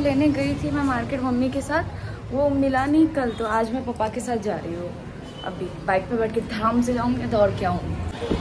लेने गई थी मैं मार्केट मम्मी के साथ, वो मिला नहीं कल, तो आज मैं पापा के साथ जा रही हूँ। अभी बाइक पे बैठ के धाम से जाऊँगी, दौड़ के आऊँगी।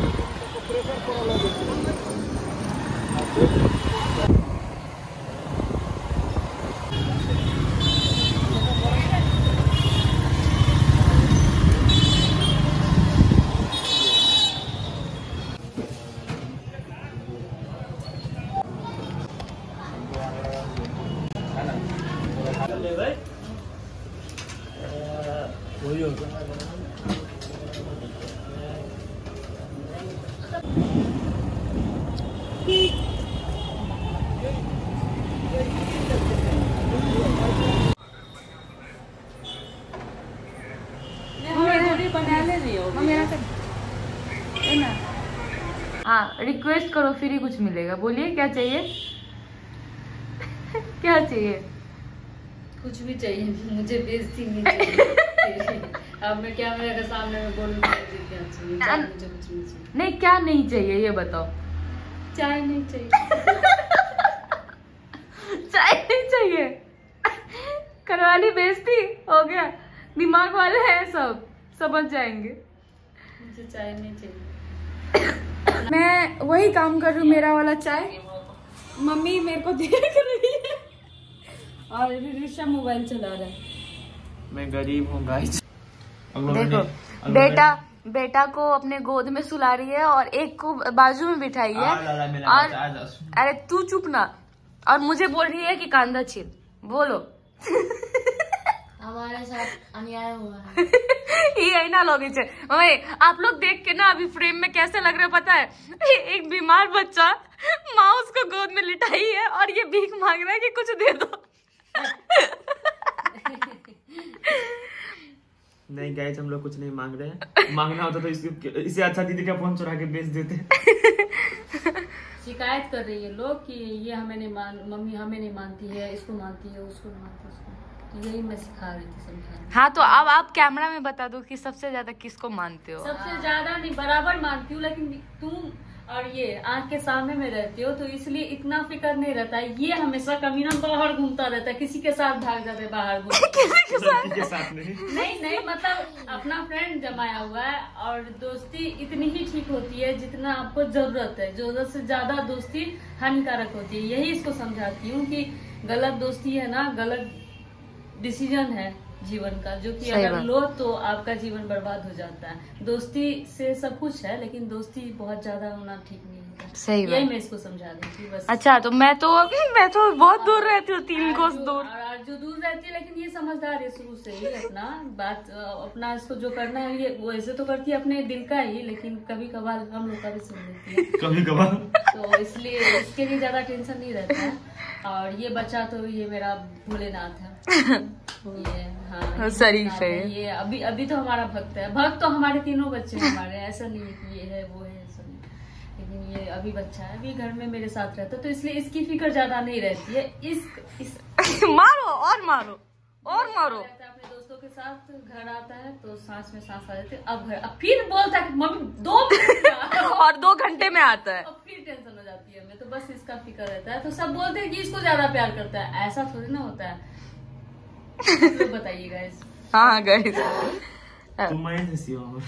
हाँ, रिक्वेस्ट करो फिर ही कुछ मिलेगा। बोलिए क्या चाहिए? क्या चाहिए? कुछ भी चाहिए, मुझे बेइज्जती नहीं चाहिए। अब मैं क्या मेरे सामने में बोलूं क्या चाहिए? मुझे कुछ नहीं चाहिए। नहीं, क्या नहीं चाहिए ये बताओ। चाय नहीं चाहिए। चाय नहीं चाहिए? करवा ली बेइज्जती, हो गया। दिमाग वाले हैं सब, समझ जाएंगे। मुझे चाय नहीं चाहिए। मैं वही काम कर रही हूँ, मेरा वाला चाय। मम्मी मेरे को देख रही है और ऋषा मोबाइल चला रहा है। मैं गरीब हूँ गाइस। देखो बेटा को अपने गोद में सुला रही है और एक को बाजू में बिठाई है। और अरे तू चुप ना। और मुझे बोल रही है कि कांदा छील। बोलो। हमारे साथ अन्याय हुआ है। ये ना लोग आप लोग देख के ना अभी फ्रेम में कैसे लग रहे पता है? एक बीमार बच्चा, माँ उसको गोद में लिटाई है और ये भीख मांग रहा है कि कुछ दे दो। नहीं गाइस, हम लोग कुछ नहीं मांग रहे हैं। मांगना होता तो इससे अच्छा दीदी का फोन चुरा के बेच देते। शिकायत कर रही है लोग कि ये हमें नहीं मम्मी हमें नहीं मानती है, इसको मानती है, उसको नहीं मानती, उसको। यही मैं सिखा रही थी समझाने। हाँ, तो अब आप कैमरा में बता दो कि सबसे ज्यादा किसको मानते हो? सबसे ज्यादा नहीं, बराबर मानती हूँ, लेकिन तुम और ये आंख के सामने में रहती हो तो इसलिए इतना फिक्र नहीं रहता है। ये हमेशा कमीना बाहर घूमता रहता है, किसी के साथ भाग जाते बाहर किसी के साथ नहीं मतलब अपना फ्रेंड जमाया हुआ है। और दोस्ती इतनी ही ठीक होती है जितना आपको जरूरत है। जरूरत से ज्यादा दोस्ती हानिकारक होती है। यही इसको समझाती हूँ कि गलत दोस्ती है ना, गलत डिसीजन है जीवन का, जो कि अगर लो तो आपका जीवन बर्बाद हो जाता है। दोस्ती से सब कुछ है, लेकिन दोस्ती बहुत ज्यादा होना ठीक नहीं है। सही यही मैं इसको समझा रही थी बस। अच्छा, तो मैं तो बहुत दूर रहती हूँ, 3 कोस दूर। और जो दूर रहती है, लेकिन ये समझदार है शुरू से ही। अपना बात अपना इसको जो करना है ये वो ऐसे तो करती है अपने दिल का ही, लेकिन कभी कभार हम लोग का भी सुन लेती है। कभी कभार तो इसलिए इसके लिए ज्यादा टेंशन नहीं रहता है। और ये बच्चा तो ये मेरा भोलेनाथ है। ये हाँ शरीफ है ये। अभी तो हमारा भक्त है। भक्त तो हमारे तीनों बच्चे हमारे, ऐसा नहीं है कि ये है वो है ऐसा नहीं। लेकिन ये अभी बच्चा है, अभी घर में मेरे साथ रहता है, तो इसलिए इसकी फिक्र ज्यादा नहीं रहती है। इस मारो और मारो और मारो। अपने दोस्तों के साथ घर आता है तो सांस में सांस आ जाती है। अब फिर बोलता है मम्मी 2 मिनट और 2 घंटे में आता है। अब फिर टेंशन हो जाती है। मैं तो बस इसका फिक्र रहता है। तो सब बोलते हैं कि इसको ज्यादा प्यार करता है, ऐसा थोड़ी ना होता है। तो बताइए गाइस। हाँ गाइस, तुम मैं हंसी हो।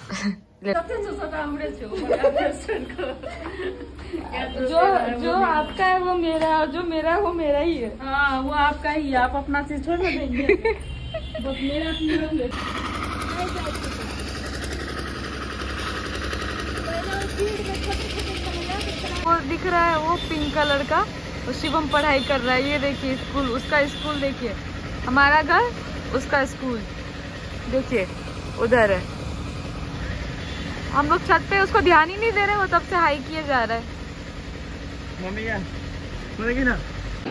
जो आपका है वो मेरा है, और जो मेरा है वो मेरा ही है। हाँ, वो आपका ही है, आप अपना चीज छोड़ देंगे। बस मेरा वो दिख रहा है, वो पिंक कलर का, वो शिवम पढ़ाई कर रहा है। ये देखिए स्कूल, उसका स्कूल देखिए। हमारा घर, उसका स्कूल देखिए उधर है। हम लोग छत पे, उसको ध्यान ही नहीं दे रहे, वो तब से हाई किए जा रहा है। मम्मी क्या बोलेगी ना?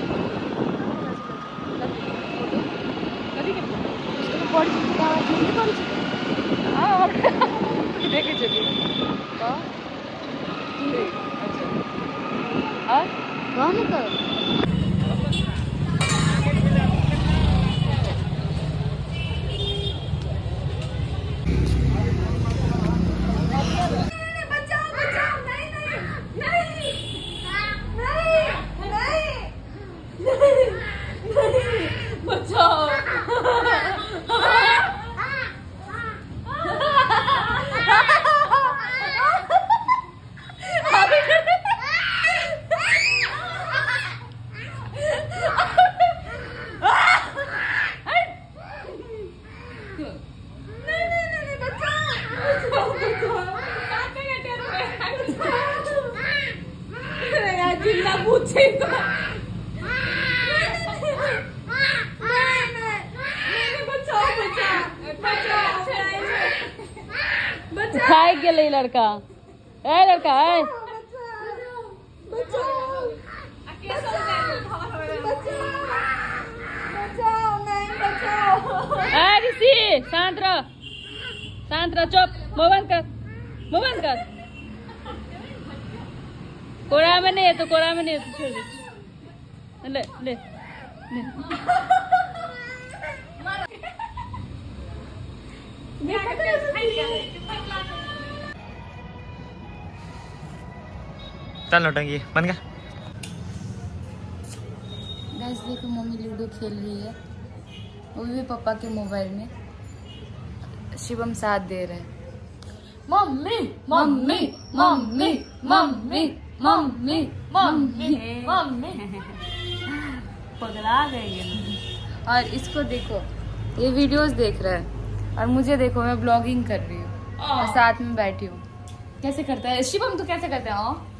देखे चलिए बचाओ। जिंदा पूछे तो खाए के लिए लड़का है, लड़का है। ऋषि शांत रहो, शांत रहो, चुप, मोबाइल कर, मोबाइल कर। कोरा में नहीं है तो कोरा में नहीं है तो छोड़ दे। ले ले ले। चल लौटेंगे बंद कर। गाइस देखो मम्मी लूडो खेल रही है, वो भी पापा के मोबाइल में। शिवम साथ दे रहे हैं। Mummy mummy mummy mummy mummy mummy mummy पगला गई है। और इसको देखो, ये वीडियोस देख रहा है और मुझे देखो, मैं ब्लॉगिंग कर रही हूँ और साथ में बैठी हूँ। कैसे करता है शिवम? तू कैसे करता है?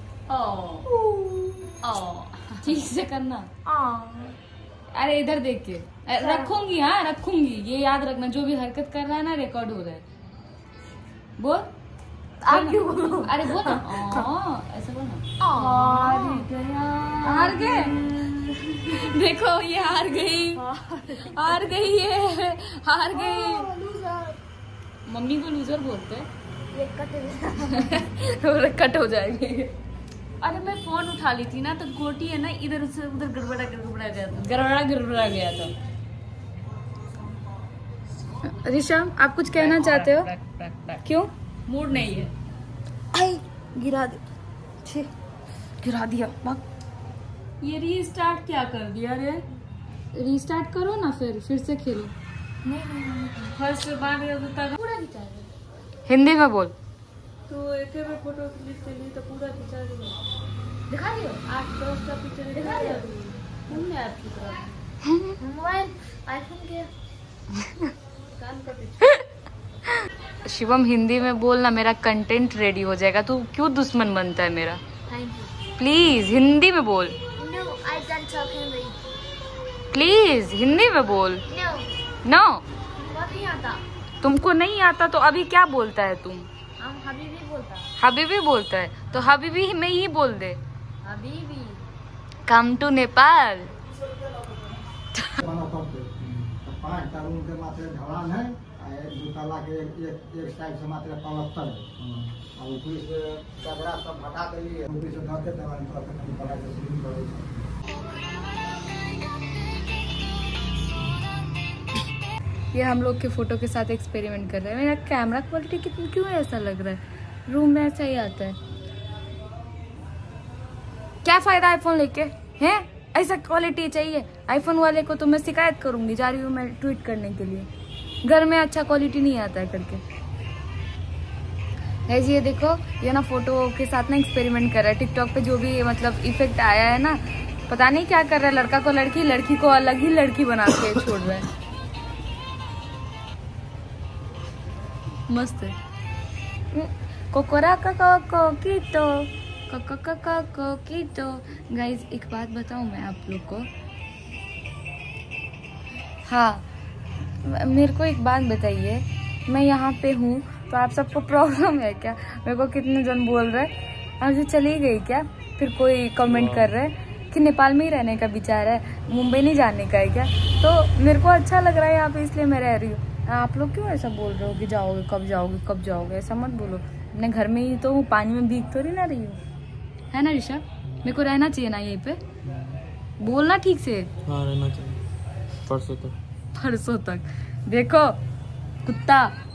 ठीक से करना। अरे इधर देख के रखूंगी। हाँ रखूंगी, ये याद रखना। जो भी हरकत कर रहा है ना रिकॉर्ड हो रहा है। बोल अरे बोल ऐसा बोल ना। हार गए। देखो ये हार गई, हार गई, ये हार गई। मम्मी को लूजर बोलते हैं। कट हो जाएगी। अरे मैं फोन उठा ली थी ना, तो गोटी है ना इधर से उधर गड़बड़ा गया था। ऋषभ आप कुछ कहना चाहते हो? क्यों? मूड नहीं है। आई गिरा दे, गिरा दिया। ये रीस्टार्ट क्या कर दिया रे? रीस्टार्ट करो ना, फिर से खेलो। फर्स्ट बार पूरा खिंचा। हिंदी में बोल। तो एक में फोटो क्लिक कर ली तो पूरा खिंचा दिया। दिखा दियो। 8-10 का पिक्चर दिखा दिया तुमने आपकी तरफ। मोबाइल आईफोन के कान का पिक्चर। शिवम हिंदी में बोलना, मेरा कंटेंट रेडी हो जाएगा। तू क्यों दुश्मन बनता है मेरा? Thank you. प्लीज हिंदी में बोल। No, I don't talk Hindi. Please Hindi में बोल। No, नो नहीं आता। तुमको नहीं आता तो अभी क्या बोलता है तुम? हम हबीबी बोलता। हबीबी बोलता है तो हबीबी में ही बोल दे। हबीबी। Come to Nepal. पाँच रूम के मात्र ढलान है, दो तला के एक साइड से मात्र पलस्तर है। और ऊपरी से कचरा सब हटा देलिए, ऊपरी से धर के दलान पर कहीं पड़ा के सीलिंग करे। ये हम लोग के फोटो के साथ एक्सपेरिमेंट कर रहे हैं। मेरा कैमरा क्वालिटी कितनी क्यों ऐसा लग रहा है? रूम में ऐसा ही आता है। क्या फायदा आईफोन लेके हैं? ऐसा क्वालिटी चाहिए आईफोन वाले को तो मैं शिकायत करूंगी। जा रही हूँ मैं ट्वीट करने के लिए। घर में अच्छा क्वालिटी नहीं आता है करके। ये देखो, ये ना फोटो के साथ ना एक्सपेरिमेंट कर रहा है। टिकटॉक पे जो भी मतलब इफेक्ट आया है ना, पता नहीं क्या कर रहा है। लड़का को लड़की, लड़की को अलग ही लड़की बना के छोड़ रहा है। मस्त है। कोकोरा का कोकीटो, कोकीटो। गाइस एक बात बताऊं मैं आप लोग को। हाँ मेरे को एक बात बताइए, मैं यहाँ पे हूँ तो आप सबको प्रॉब्लम है क्या? मेरे को कितने जन बोल रहे हैं आज चली गई क्या? फिर कोई कमेंट कर रहे हैं कि नेपाल में ही रहने का विचार है, मुंबई नहीं जाने का है क्या? तो मेरे को अच्छा लग रहा है यहाँ पे, इसलिए मैं रह रही हूँ। आप लोग क्यों ऐसा बोल रहे हो कि जाओगे, कब जाओगे, कब जाओगे? ऐसा मत बोलो। मैं घर में ही तो हूँ, पानी में भीग तो नहीं ना रही हूँ, है ना ऋषभ? मेरे को रहना चाहिए ना यहीं पे? बोलना ठीक से। हाँ रहना चाहिए। परसों तक। परसों तक। देखो कुत्ता